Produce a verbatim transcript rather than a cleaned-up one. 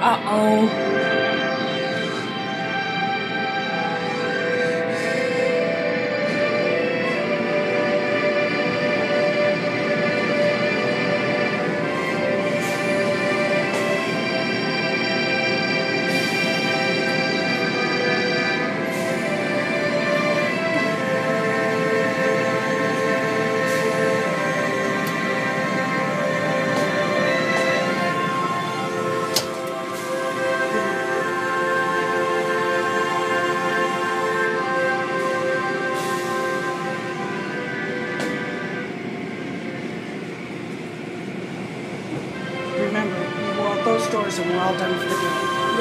Uh-oh. Remember, we walk those doors and we're all done for the day.